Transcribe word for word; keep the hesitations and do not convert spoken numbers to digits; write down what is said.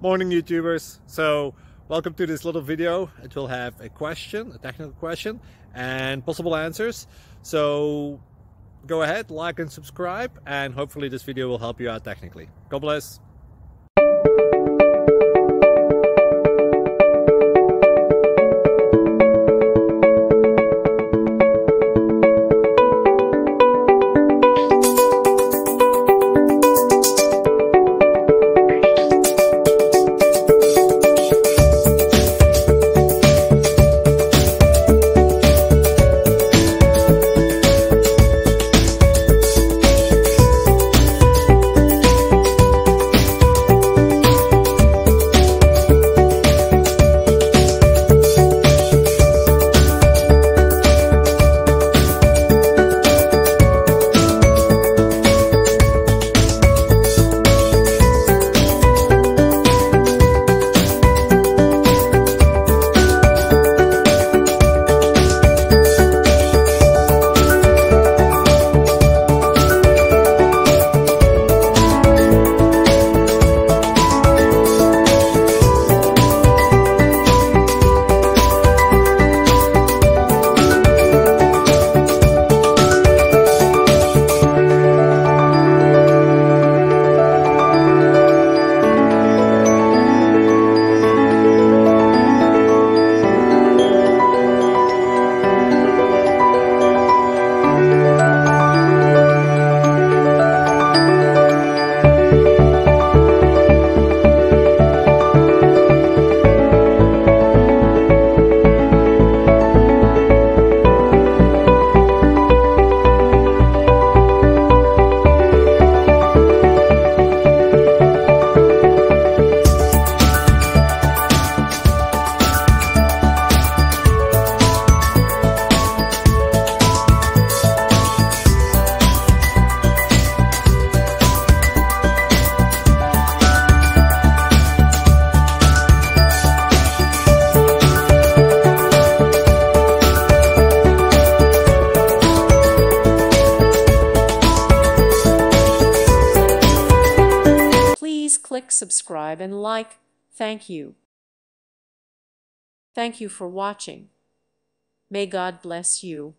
morning, YouTubers. So welcome to this little video. It will have a question, a technical question, and possible answers. So go ahead, like and subscribe, and hopefully this video will help you out technically. God bless. Please click subscribe and like. Thank you. Thank you for watching. May God bless you.